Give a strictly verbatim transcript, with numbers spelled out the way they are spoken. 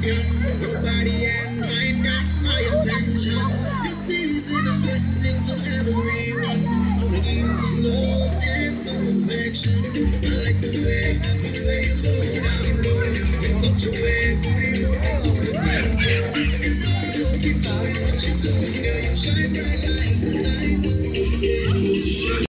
Your body and mind got my attention. You're teasing and threatening to everyone. I wanna give you some love and some affection. I like the way, the way you go down low. In such a way, you move into the tempo. And I don't keep doing what you're doing.